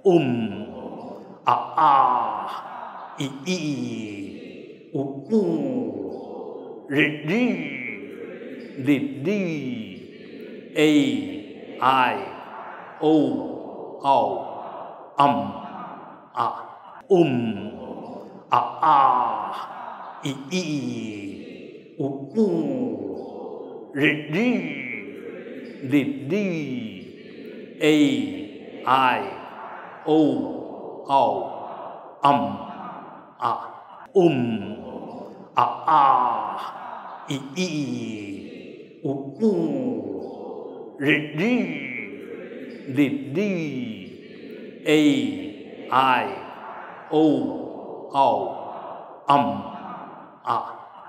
a a i i u u ri ri li li a I o au a a a i i u u ri ri li li a I o au a a a i i u u ri ri li li a I o au a